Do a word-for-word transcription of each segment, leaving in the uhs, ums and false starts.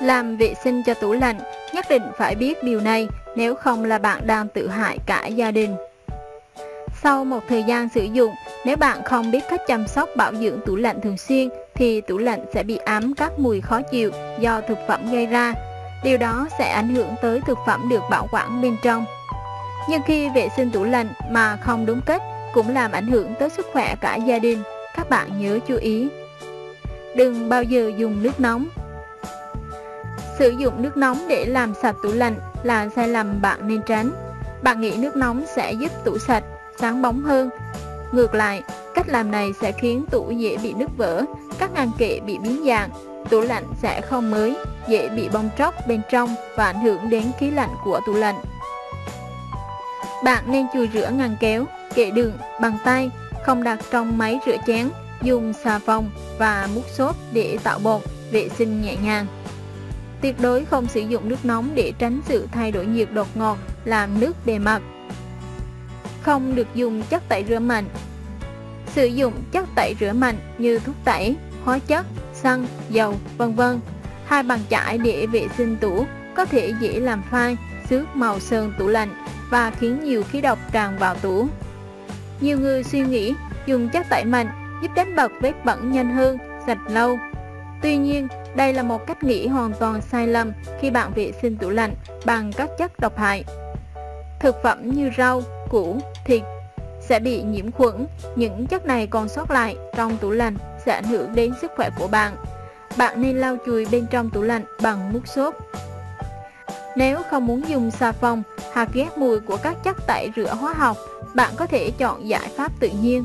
Làm vệ sinh cho tủ lạnh, nhất định phải biết điều này, nếu không là bạn đang tự hại cả gia đình. Sau một thời gian sử dụng, nếu bạn không biết cách chăm sóc bảo dưỡng tủ lạnh thường xuyên thì tủ lạnh sẽ bị ám các mùi khó chịu do thực phẩm gây ra. Điều đó sẽ ảnh hưởng tới thực phẩm được bảo quản bên trong. Nhưng khi vệ sinh tủ lạnh mà không đúng cách cũng làm ảnh hưởng tới sức khỏe cả gia đình. Các bạn nhớ chú ý. Đừng bao giờ dùng nước nóng. Sử dụng nước nóng để làm sạch tủ lạnh là sai lầm bạn nên tránh. Bạn nghĩ nước nóng sẽ giúp tủ sạch, sáng bóng hơn. Ngược lại, cách làm này sẽ khiến tủ dễ bị nứt vỡ, các ngăn kệ bị biến dạng, tủ lạnh sẽ không mới, dễ bị bong tróc bên trong và ảnh hưởng đến khí lạnh của tủ lạnh. Bạn nên chùi rửa ngăn kéo, kệ đựng bằng tay, không đặt trong máy rửa chén, dùng xà phòng và múc xốp để tạo bột, vệ sinh nhẹ nhàng. Tuyệt đối không sử dụng nước nóng để tránh sự thay đổi nhiệt đột ngột làm nứt bề mặt. Không được dùng chất tẩy rửa mạnh. Sử dụng chất tẩy rửa mạnh như thuốc tẩy, hóa chất, xăng, dầu, vân vân hai bàn chải để vệ sinh tủ có thể dễ làm phai, xước màu sơn tủ lạnh và khiến nhiều khí độc tràn vào tủ. Nhiều người suy nghĩ dùng chất tẩy mạnh giúp đánh bật vết bẩn nhanh hơn, sạch lâu. Tuy nhiên, đây là một cách nghĩ hoàn toàn sai lầm khi bạn vệ sinh tủ lạnh bằng các chất độc hại. Thực phẩm như rau, củ, thịt sẽ bị nhiễm khuẩn, những chất này còn sót lại trong tủ lạnh sẽ ảnh hưởng đến sức khỏe của bạn. Bạn nên lau chùi bên trong tủ lạnh bằng múc xốp. Nếu không muốn dùng xà phòng hoặc ghét mùi của các chất tẩy rửa hóa học, bạn có thể chọn giải pháp tự nhiên.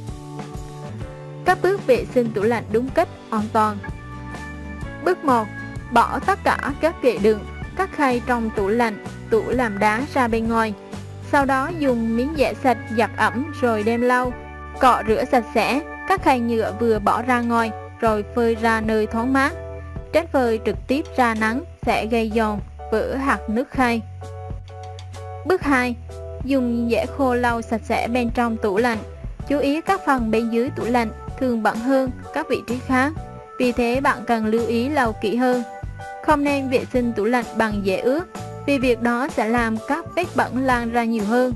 Các bước vệ sinh tủ lạnh đúng cách an toàn. Bước một. Bỏ tất cả các kệ đựng, các khay trong tủ lạnh, tủ làm đá ra bên ngoài. Sau đó dùng miếng giẻ sạch giặt ẩm rồi đem lau, cọ rửa sạch sẽ các khay nhựa vừa bỏ ra ngoài rồi phơi ra nơi thoáng mát. Tránh phơi trực tiếp ra nắng sẽ gây giòn, vỡ hạt nước khay. Bước hai. Dùng giẻ khô lau sạch sẽ bên trong tủ lạnh. Chú ý các phần bên dưới tủ lạnh thường bẩn hơn các vị trí khác, vì thế bạn cần lưu ý lau kỹ hơn. Không nên vệ sinh tủ lạnh bằng giẻ ướt, vì việc đó sẽ làm các vết bẩn lan ra nhiều hơn.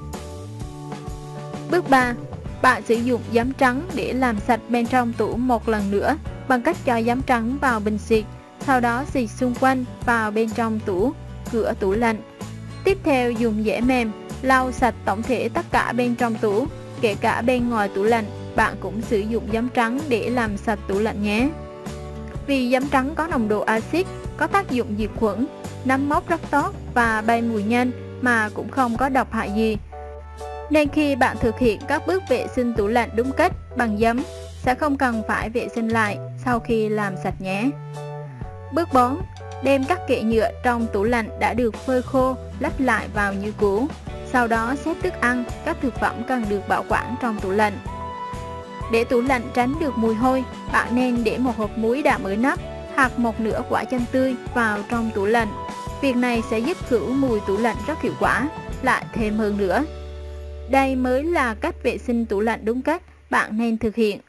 Bước ba. Bạn sử dụng giấm trắng để làm sạch bên trong tủ một lần nữa bằng cách cho giấm trắng vào bình xịt, sau đó xịt xung quanh vào bên trong tủ, cửa tủ lạnh. Tiếp theo dùng giẻ mềm lau sạch tổng thể tất cả bên trong tủ, kể cả bên ngoài tủ lạnh. Bạn cũng sử dụng giấm trắng để làm sạch tủ lạnh nhé. Vì giấm trắng có nồng độ axit, có tác dụng diệt khuẩn, nấm mốc rất tốt và bay mùi nhanh mà cũng không có độc hại gì. Nên khi bạn thực hiện các bước vệ sinh tủ lạnh đúng cách bằng giấm, sẽ không cần phải vệ sinh lại sau khi làm sạch nhé. Bước bốn. Đem các kệ nhựa trong tủ lạnh đã được phơi khô lắp lại vào như cũ. Sau đó xếp thức ăn, các thực phẩm cần được bảo quản trong tủ lạnh. Để tủ lạnh tránh được mùi hôi, bạn nên để một hộp muối đã mở nắp hoặc một nửa quả chanh tươi vào trong tủ lạnh. Việc này sẽ giúp khử mùi tủ lạnh rất hiệu quả, lại thêm hơn nữa. Đây mới là cách vệ sinh tủ lạnh đúng cách bạn nên thực hiện.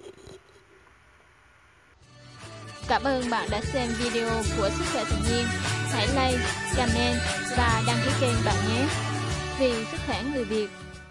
Cảm ơn bạn đã xem video của Sức khỏe tự nhiên. Hãy like, comment và đăng ký kênh bạn nhé. Vì sức khỏe người Việt.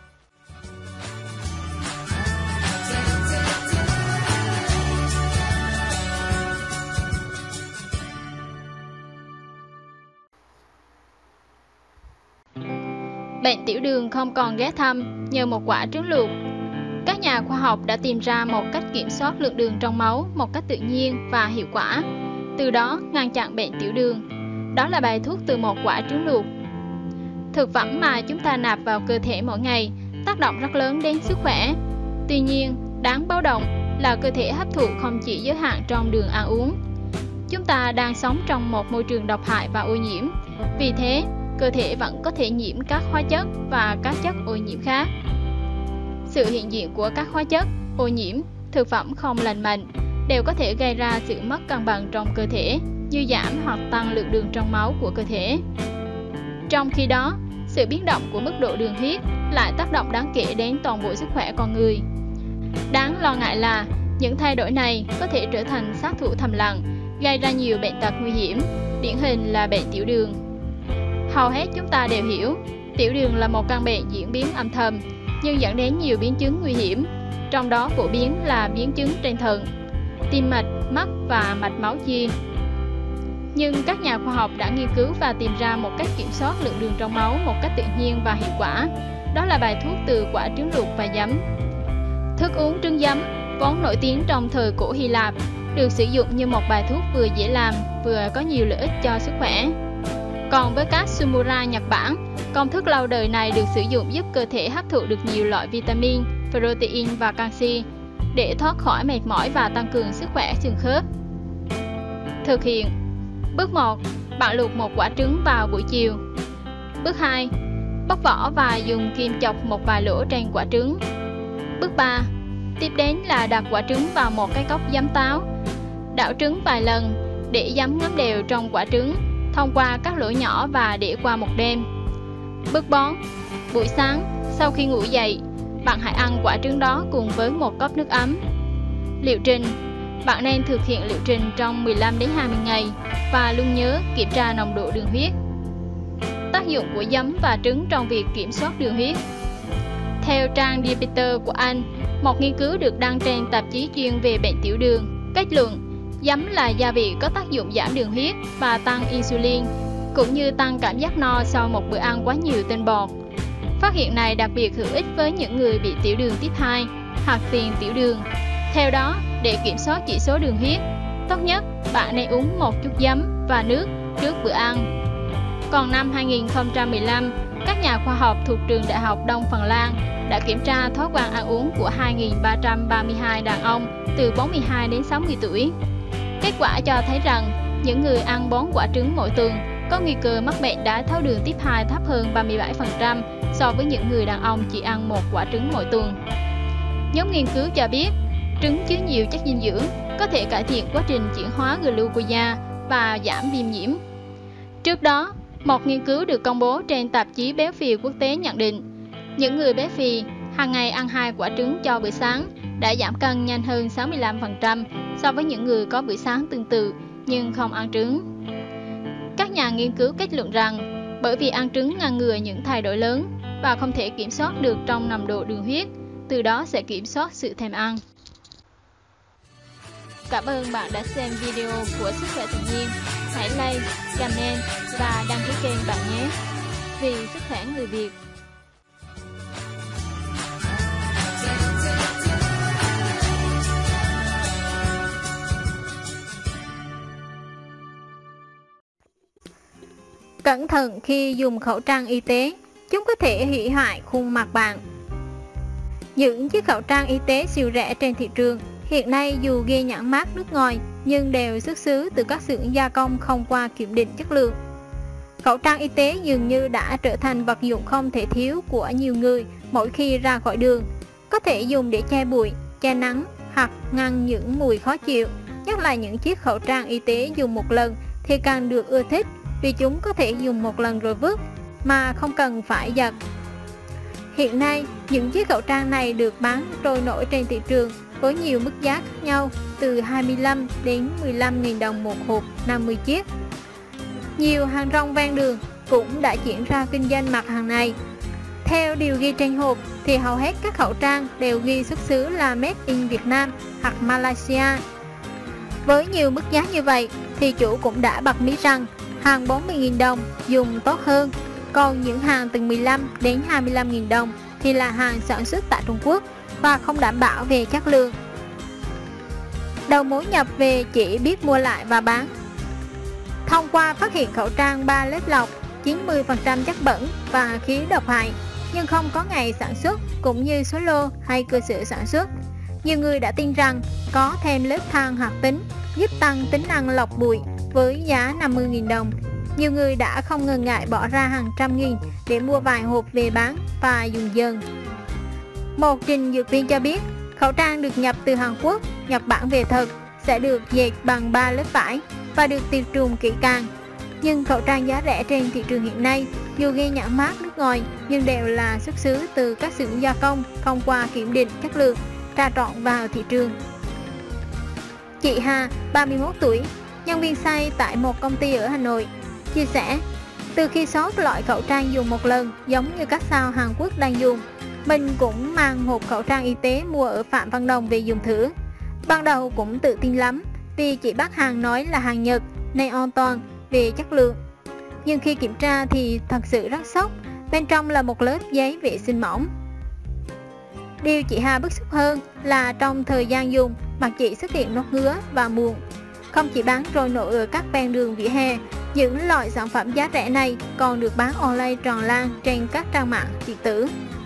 Bệnh tiểu đường không còn ghé thăm nhờ một quả trứng luộc. Các nhà khoa học đã tìm ra một cách kiểm soát lượng đường trong máu một cách tự nhiên và hiệu quả, từ đó ngăn chặn bệnh tiểu đường. Đó là bài thuốc từ một quả trứng luộc. Thực phẩm mà chúng ta nạp vào cơ thể mỗi ngày tác động rất lớn đến sức khỏe. Tuy nhiên, đáng báo động là cơ thể hấp thụ không chỉ giới hạn trong đường ăn uống. Chúng ta đang sống trong một môi trường độc hại và ô nhiễm. Vì thế, cơ thể vẫn có thể nhiễm các hóa chất và các chất ô nhiễm khác. Sự hiện diện của các hóa chất, ô nhiễm, thực phẩm không lành mạnh đều có thể gây ra sự mất cân bằng trong cơ thể, như giảm hoặc tăng lượng đường trong máu của cơ thể. Trong khi đó, sự biến động của mức độ đường huyết lại tác động đáng kể đến toàn bộ sức khỏe con người. Đáng lo ngại là những thay đổi này có thể trở thành sát thủ thầm lặng gây ra nhiều bệnh tật nguy hiểm, điển hình là bệnh tiểu đường. Hầu hết chúng ta đều hiểu, tiểu đường là một căn bệnh diễn biến âm thầm, nhưng dẫn đến nhiều biến chứng nguy hiểm, trong đó phổ biến là biến chứng trên thận, tim mạch, mắt và mạch máu chi. Nhưng các nhà khoa học đã nghiên cứu và tìm ra một cách kiểm soát lượng đường trong máu một cách tự nhiên và hiệu quả. Đó là bài thuốc từ quả trứng luộc và giấm. Thức uống trứng giấm vốn nổi tiếng trong thời cổ Hy Lạp, được sử dụng như một bài thuốc vừa dễ làm vừa có nhiều lợi ích cho sức khỏe. Còn với các samurai Nhật Bản, công thức lâu đời này được sử dụng giúp cơ thể hấp thụ được nhiều loại vitamin, protein và canxi để thoát khỏi mệt mỏi và tăng cường sức khỏe xương khớp. Thực hiện. Bước một. Bạn luộc một quả trứng vào buổi chiều. Bước hai. Bóc vỏ và dùng kim chọc một vài lỗ trên quả trứng. Bước ba. Tiếp đến là đặt quả trứng vào một cái cốc giấm táo. Đảo trứng vài lần để giấm ngấm đều trong quả trứng thông qua các lỗ nhỏ và để qua một đêm. Bước bốn. Buổi sáng, sau khi ngủ dậy, bạn hãy ăn quả trứng đó cùng với một cốc nước ấm. Liệu trình. Bạn nên thực hiện liệu trình trong mười lăm đến hai mươi ngày và luôn nhớ kiểm tra nồng độ đường huyết. Tác dụng của giấm và trứng trong việc kiểm soát đường huyết. Theo trang Diabetes của Anh, một nghiên cứu được đăng trên tạp chí chuyên về bệnh tiểu đường, kết luận giấm là gia vị có tác dụng giảm đường huyết và tăng insulin, cũng như tăng cảm giác no sau một bữa ăn quá nhiều tinh bột. Phát hiện này đặc biệt hữu ích với những người bị tiểu đường tiếp hai hoặc tiền tiểu đường. Theo đó, để kiểm soát chỉ số đường huyết, tốt nhất bạn nên uống một chút giấm và nước trước bữa ăn. Còn năm hai nghìn không trăm mười lăm, các nhà khoa học thuộc trường Đại học Đông Phần Lan đã kiểm tra thói quen ăn uống của hai nghìn ba trăm ba mươi hai đàn ông từ bốn mươi hai đến sáu mươi tuổi. Kết quả cho thấy rằng những người ăn bốn quả trứng mỗi tuần có nguy cơ mắc bệnh đái tháo đường tiếp hai thấp hơn ba mươi bảy phần trăm so với những người đàn ông chỉ ăn một quả trứng mỗi tuần. Nhóm nghiên cứu cho biết trứng chứa nhiều chất dinh dưỡng có thể cải thiện quá trình chuyển hóa glucosa và giảm viêm nhiễm. Trước đó, một nghiên cứu được công bố trên tạp chí Béo phì quốc tế nhận định những người béo phì hàng ngày ăn hai quả trứng cho bữa sáng đã giảm cân nhanh hơn sáu mươi lăm phần trăm so với những người có bữa sáng tương tự nhưng không ăn trứng. Các nhà nghiên cứu kết luận rằng bởi vì ăn trứng ngăn ngừa những thay đổi lớn và không thể kiểm soát được trong nồng độ đường huyết, từ đó sẽ kiểm soát sự thèm ăn. Cảm ơn bạn đã xem video của Sức khỏe tự nhiên. Hãy like, comment và đăng ký kênh bạn nhé. Vì sức khỏe người Việt. Cẩn thận khi dùng khẩu trang y tế, chúng có thể hủy hoại khuôn mặt bạn. Những chiếc khẩu trang y tế siêu rẻ trên thị trường hiện nay dù ghi nhãn mác nước ngoài nhưng đều xuất xứ từ các xưởng gia công không qua kiểm định chất lượng. Khẩu trang y tế dường như đã trở thành vật dụng không thể thiếu của nhiều người mỗi khi ra khỏi đường. Có thể dùng để che bụi, che nắng hoặc ngăn những mùi khó chịu. Nhất là những chiếc khẩu trang y tế dùng một lần thì càng được ưa thích vì chúng có thể dùng một lần rồi vứt mà không cần phải giặt. Hiện nay, những chiếc khẩu trang này được bán trôi nổi trên thị trường với nhiều mức giá khác nhau, từ hai mươi lăm đến mười lăm nghìn đồng một hộp năm mươi chiếc. Nhiều hàng rong ven đường cũng đã chuyển ra kinh doanh mặt hàng này. Theo điều ghi trên hộp thì hầu hết các khẩu trang đều ghi xuất xứ là Made in Việt Nam hoặc Malaysia. Với nhiều mức giá như vậy thì chủ cũng đã bật mí rằng hàng bốn mươi nghìn đồng dùng tốt hơn, còn những hàng từ mười lăm đến hai mươi lăm nghìn đồng thì là hàng sản xuất tại Trung Quốc và không đảm bảo về chất lượng. Đầu mối nhập về chỉ biết mua lại và bán. Thông qua phát hiện khẩu trang ba lớp lọc, chín mươi phần trăm chất bẩn và khí độc hại, nhưng không có ngày sản xuất cũng như số lô hay cơ sở sản xuất. Nhiều người đã tin rằng có thêm lớp than hoạt tính giúp tăng tính năng lọc bụi với giá năm mươi nghìn đồng. Nhiều người đã không ngần ngại bỏ ra hàng trăm nghìn để mua vài hộp về bán và dùng dần. Một trình dược viên cho biết, khẩu trang được nhập từ Hàn Quốc, Nhật Bản về thật, sẽ được dệt bằng ba lớp vải và được tiệt trùng kỹ càng. Nhưng khẩu trang giá rẻ trên thị trường hiện nay, dù ghi nhãn mác nước ngoài nhưng đều là xuất xứ từ các xưởng gia công không qua kiểm định chất lượng, trà trộn vào thị trường. Chị Hà, ba mươi mốt tuổi, nhân viên xay tại một công ty ở Hà Nội, chia sẻ: từ khi sót loại khẩu trang dùng một lần giống như các sao Hàn Quốc đang dùng, mình cũng mang hộp khẩu trang y tế mua ở Phạm Văn Đồng về dùng thử. Ban đầu cũng tự tin lắm vì chị bác hàng nói là hàng Nhật nên an toàn về chất lượng. Nhưng khi kiểm tra thì thật sự rất sốc, bên trong là một lớp giấy vệ sinh mỏng. Điều chị Hà bức xúc hơn là trong thời gian dùng, mặt chị xuất hiện nốt ngứa và mụn. Không chỉ bán trôi nổi ở các ven đường vỉa hè, những loại sản phẩm giá rẻ này còn được bán online tràn lan trên các trang mạng điện tử.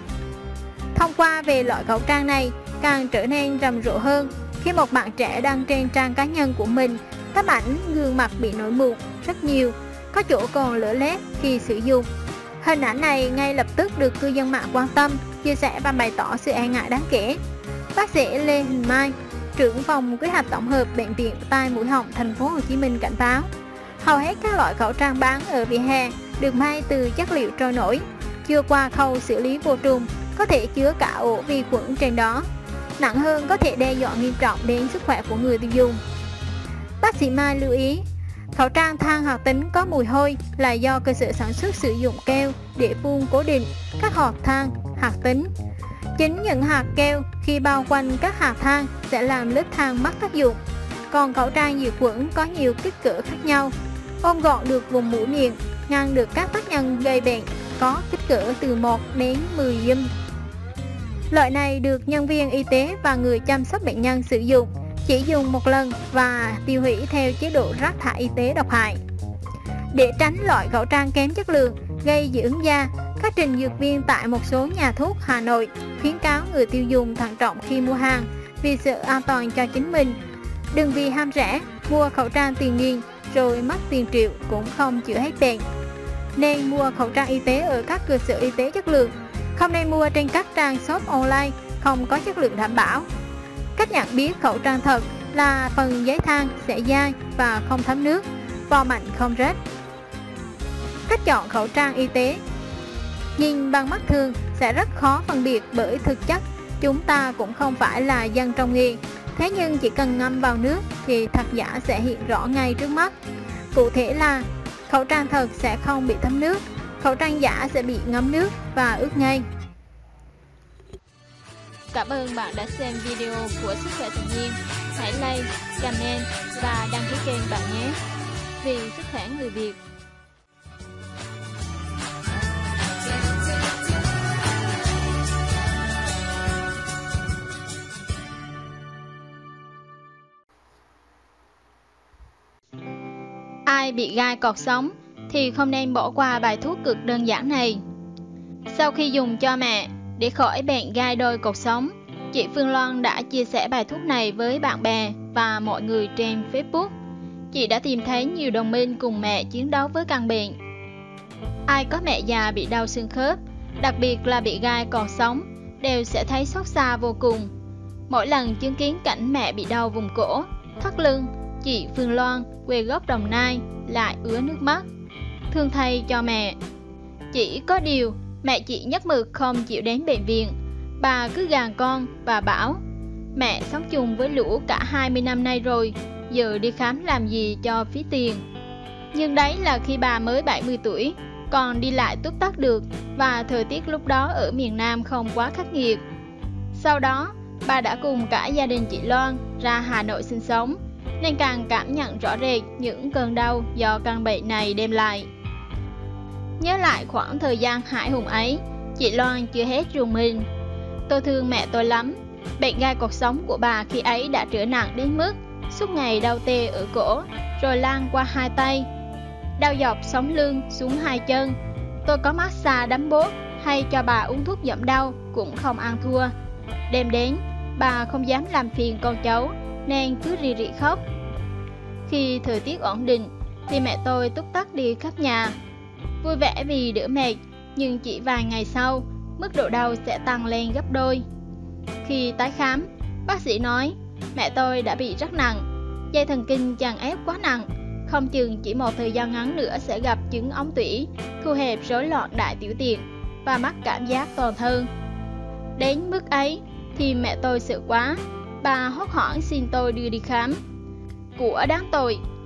Thông qua về loại khẩu trang này càng trở nên rầm rộ hơn khi một bạn trẻ đăng trên trang cá nhân của mình tấm ảnh gương mặt bị nổi mụn rất nhiều, có chỗ còn lở loét khi sử dụng. Hình ảnh này ngay lập tức được cư dân mạng quan tâm, chia sẻ và bày tỏ sự e ngại đáng kể. Bác sĩ Lê Huỳnh Mai, trưởng phòng quy hoạch tổng hợp bệnh viện tai mũi họng thành phố Hồ Chí Minh cảnh báo, hầu hết các loại khẩu trang bán ở vỉa hè được may từ chất liệu trôi nổi, chưa qua khâu xử lý vô trùng, có thể chứa cả ổ vi khuẩn trên đó. Nặng hơn có thể đe dọa nghiêm trọng đến sức khỏe của người tiêu dùng. Bác sĩ Mai lưu ý, khẩu trang than hoạt tính có mùi hôi là do cơ sở sản xuất sử dụng keo để phun cố định các hạt than hoạt tính. Chính những hạt keo khi bao quanh các hạt than sẽ làm lớp than mất tác dụng. Còn khẩu trang diệt khuẩn có nhiều kích cỡ khác nhau, ôm gọn được vùng mũi miệng, ngăn được các tác nhân gây bệnh, có kích cỡ từ một đến mười giùm. Loại này được nhân viên y tế và người chăm sóc bệnh nhân sử dụng, chỉ dùng một lần và tiêu hủy theo chế độ rác thải y tế độc hại. Để tránh loại khẩu trang kém chất lượng gây dị ứng da, các trình dược viên tại một số nhà thuốc Hà Nội khuyến cáo người tiêu dùng thận trọng khi mua hàng vì sự an toàn cho chính mình. Đừng vì ham rẻ mua khẩu trang tiền nghìn rồi mất tiền triệu cũng không chữa hết bệnh. Nên mua khẩu trang y tế ở các cơ sở y tế chất lượng, không nên mua trên các trang shop online không có chất lượng đảm bảo. Cách nhận biết khẩu trang thật là phần giấy than sẽ dai và không thấm nước, vỏ mạnh không rách. Cách chọn khẩu trang y tế: nhìn bằng mắt thường sẽ rất khó phân biệt bởi thực chất chúng ta cũng không phải là dân trong nghề. Thế nhưng chỉ cần ngâm vào nước thì thật giả sẽ hiện rõ ngay trước mắt. Cụ thể là khẩu trang thật sẽ không bị thấm nước, khẩu trang giả sẽ bị ngấm nước và ướt ngay. Cảm ơn bạn đã xem video của Sức khỏe tự nhiên. Hãy like, comment và đăng ký kênh bạn nhé. Vì sức khỏe người Việt. Ai bị gai cột sống thì không nên bỏ qua bài thuốc cực đơn giản này. Sau khi dùng cho mẹ để khỏi bệnh gai đôi cột sống, chị Phương Loan đã chia sẻ bài thuốc này với bạn bè và mọi người trên Facebook. Chị đã tìm thấy nhiều đồng minh cùng mẹ chiến đấu với căn bệnh. Ai có mẹ già bị đau xương khớp, đặc biệt là bị gai cột sống, đều sẽ thấy xót xa vô cùng. Mỗi lần chứng kiến cảnh mẹ bị đau vùng cổ, thắt lưng, chị Phương Loan, quê gốc Đồng Nai, lại ứa nước mắt, thương thay cho mẹ. Chỉ có điều, mẹ chị nhất mực không chịu đến bệnh viện. Bà cứ gàn con và bảo, mẹ sống chung với lũ cả hai mươi năm nay rồi, giờ đi khám làm gì cho phí tiền. Nhưng đấy là khi bà mới bảy mươi tuổi, còn đi lại túc tắc được, và thời tiết lúc đó ở miền Nam không quá khắc nghiệt. Sau đó, bà đã cùng cả gia đình chị Loan ra Hà Nội sinh sống, nên càng cảm nhận rõ rệt những cơn đau do căn bệnh này đem lại. Nhớ lại khoảng thời gian hãi hùng ấy, chị Loan chưa hết rùng mình. Tôi thương mẹ tôi lắm. Bệnh gai cột sống của bà khi ấy đã trở nặng đến mức suốt ngày đau tê ở cổ, rồi lan qua hai tay, đau dọc sống lưng xuống hai chân. Tôi có massage đấm bốt hay cho bà uống thuốc giảm đau cũng không ăn thua. Đêm đến, bà không dám làm phiền con cháu nên cứ rì rì khóc. Khi thời tiết ổn định thì mẹ tôi túc tắc đi khắp nhà, vui vẻ vì đỡ mệt, nhưng chỉ vài ngày sau, mức độ đau sẽ tăng lên gấp đôi. Khi tái khám, bác sĩ nói mẹ tôi đã bị rất nặng, dây thần kinh chằng ép quá nặng, không chừng chỉ một thời gian ngắn nữa sẽ gặp chứng ống tủy, thu hẹp rối loạn đại tiểu tiện và mắc cảm giác toàn thân. Đến mức ấy thì mẹ tôi sợ quá, bà hốt hoảng xin tôi đưa đi khám. Của đáng tội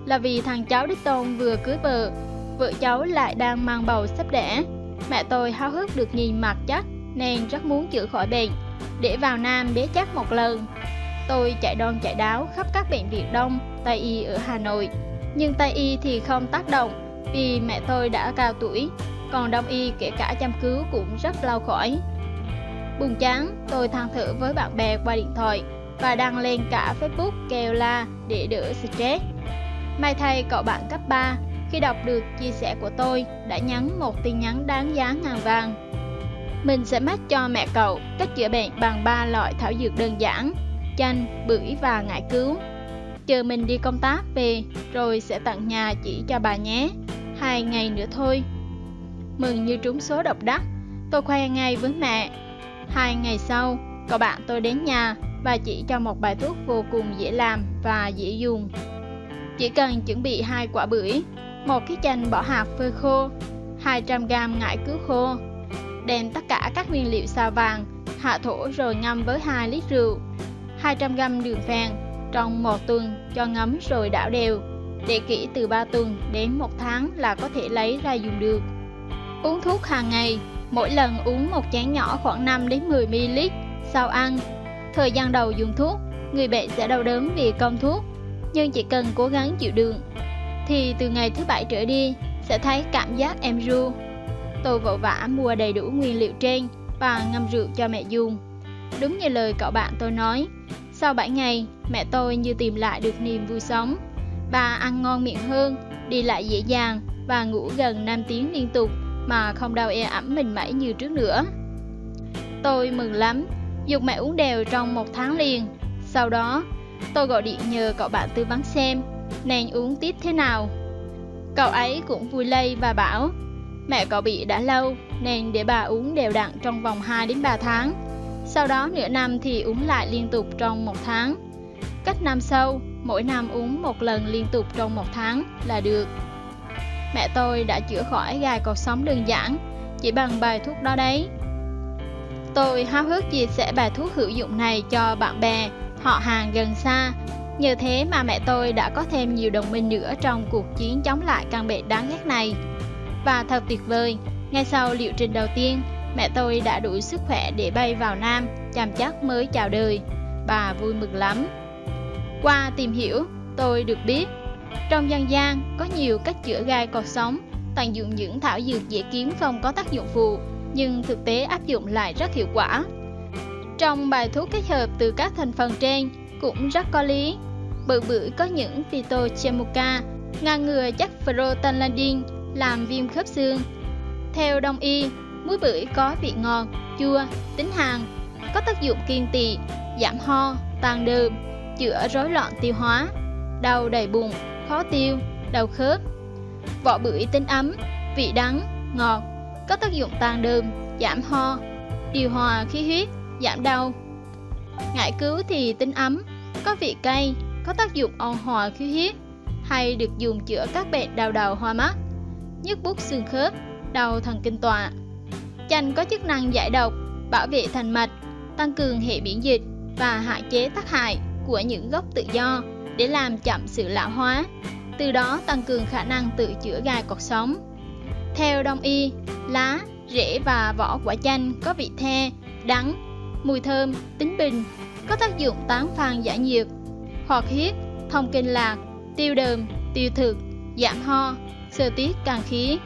là vì thằng cháu đích tôn vừa cưới vợ, vợ cháu lại đang mang bầu sắp đẻ. Mẹ tôi háo hức được nhìn mặt chắc nên rất muốn chữa khỏi bệnh để vào Nam bế chắc một lần. Tôi chạy đon chạy đáo khắp các bệnh viện Đông, Tây y ở Hà Nội, nhưng Tây y thì không tác động vì mẹ tôi đã cao tuổi, còn Đông y kể cả chăm cứu cũng rất lâu khỏi. Buồn chán, tôi than thở với bạn bè qua điện thoại và đăng lên cả Facebook kêu la để đỡ stress. May thay cậu bạn cấp ba khi đọc được chia sẻ của tôi đã nhắn một tin nhắn đáng giá ngàn vàng. Mình sẽ mách cho mẹ cậu cách chữa bệnh bằng ba loại thảo dược đơn giản: chanh, bưởi và ngải cứu. Chờ mình đi công tác về rồi sẽ tận nhà chỉ cho bà nhé. Hai ngày nữa thôi. Mừng như trúng số độc đắc, tôi khoe ngay với mẹ. Hai ngày sau, cậu bạn tôi đến nhà và chỉ cho một bài thuốc vô cùng dễ làm và dễ dùng. Chỉ cần chuẩn bị hai quả bưởi, một cái chanh bỏ hạt phơi khô, hai trăm gam ngải cứu khô. Đem tất cả các nguyên liệu sao vàng, hạ thổ rồi ngâm với hai lít rượu, hai trăm gam đường phèn trong một tuần cho ngấm rồi đảo đều. Để kỹ từ ba tuần đến một tháng là có thể lấy ra dùng được. Uống thuốc hàng ngày, mỗi lần uống một chén nhỏ khoảng năm đến mười mi li lít sau ăn. Thời gian đầu dùng thuốc, người bệnh sẽ đau đớn vì công thuốc, nhưng chỉ cần cố gắng chịu đựng thì từ ngày thứ bảy trở đi sẽ thấy cảm giác êm ru. Tôi vội vã mua đầy đủ nguyên liệu trên và ngâm rượu cho mẹ dùng. Đúng như lời cậu bạn tôi nói, sau bảy ngày, mẹ tôi như tìm lại được niềm vui sống. Bà ăn ngon miệng hơn, đi lại dễ dàng và ngủ gần năm tiếng liên tục mà không đau ê ẩm mình mẩy như trước nữa. Tôi mừng lắm, dục mẹ uống đều trong một tháng liền. Sau đó, tôi gọi điện nhờ cậu bạn tư vấn xem nên uống tiếp thế nào. Cậu ấy cũng vui lây và bảo mẹ cậu bị đã lâu nên để bà uống đều đặn trong vòng hai đến ba tháng. Sau đó nửa năm thì uống lại liên tục trong một tháng. Cách năm sau, mỗi năm uống một lần liên tục trong một tháng là được. Mẹ tôi đã chữa khỏi gai cột sống đơn giản chỉ bằng bài thuốc đó đấy. Tôi háo hức chia sẻ bài thuốc hữu dụng này cho bạn bè, họ hàng gần xa. Nhờ thế mà mẹ tôi đã có thêm nhiều đồng minh nữa trong cuộc chiến chống lại căn bệnh đáng ghét này. Và thật tuyệt vời, ngay sau liệu trình đầu tiên, mẹ tôi đã đủ sức khỏe để bay vào Nam, chăm chắc mới chào đời. Bà vui mừng lắm. Qua tìm hiểu, tôi được biết, trong dân gian có nhiều cách chữa gai cột sống, tận dụng những thảo dược dễ kiếm không có tác dụng phụ, nhưng thực tế áp dụng lại rất hiệu quả. Trong bài thuốc kết hợp từ các thành phần trên cũng rất có lý. Bưởi bưởi có những phytochemuca ngăn ngừa chất prostaglandin làm viêm khớp xương. Theo Đông y, muối bưởi có vị ngọt, chua, tính hàn, có tác dụng kiêng tỵ, giảm ho, tan đờm, chữa rối loạn tiêu hóa, đau đầy bụng, khó tiêu, đau khớp. Vỏ bưởi tính ấm, vị đắng, ngọt, có tác dụng tan đờm, giảm ho, điều hòa khí huyết, giảm đau. Ngải cứu thì tính ấm, có vị cay, có tác dụng ôn hòa khí huyết, hay được dùng chữa các bệnh đau đầu hoa mắt, nhức buốt xương khớp, đau thần kinh tọa. Chanh có chức năng giải độc, bảo vệ thành mạch, tăng cường hệ miễn dịch và hạn chế tác hại của những gốc tự do để làm chậm sự lão hóa, từ đó tăng cường khả năng tự chữa gai cột sống. Theo Đông y, lá, rễ và vỏ quả chanh có vị the, đắng, mùi thơm, tính bình, có tác dụng tán phan giải nhiệt, hoạt huyết, thông kinh lạc, tiêu đờm, tiêu thực, giảm ho, xơ tiết càn khí.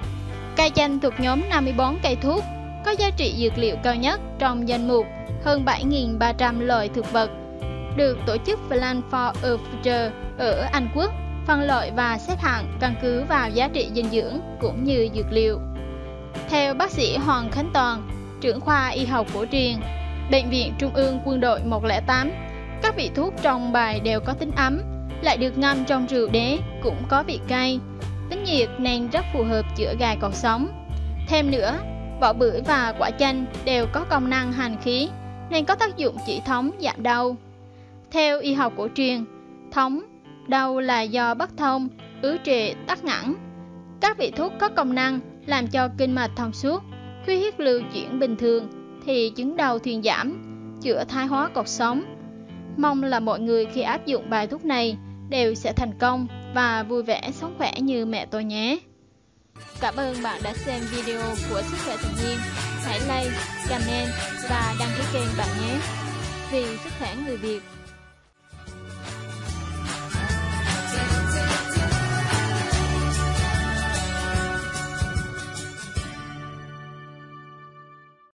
Cây chanh thuộc nhóm năm mươi bốn cây thuốc, có giá trị dược liệu cao nhất trong danh mục hơn bảy nghìn ba trăm loại thực vật, được tổ chức Plan for a Future ở Anh Quốc phân loại và xếp hạng căn cứ vào giá trị dinh dưỡng cũng như dược liệu. Theo bác sĩ Hoàng Khánh Toàn, trưởng khoa y học cổ truyền, Bệnh viện Trung ương Quân đội một không tám, các vị thuốc trong bài đều có tính ấm, lại được ngâm trong rượu đế cũng có vị cay, tính nhiệt nên rất phù hợp chữa gai cột sống. Thêm nữa, vỏ bưởi và quả chanh đều có công năng hành khí nên có tác dụng chỉ thống giảm đau. Theo y học cổ truyền, thống, đau là do bất thông, ứ trệ, tắc nghẽn. Các vị thuốc có công năng làm cho kinh mạch thông suốt, khí huyết lưu chuyển bình thường thì chứng đau thuyên giảm, chữa thái hóa cột sống. Mong là mọi người khi áp dụng bài thuốc này đều sẽ thành công và vui vẻ sống khỏe như mẹ tôi nhé. Cảm ơn bạn đã xem video của Sức khỏe tự nhiên. Hãy like, comment và đăng ký kênh bạn nhé. Vì sức khỏe người Việt.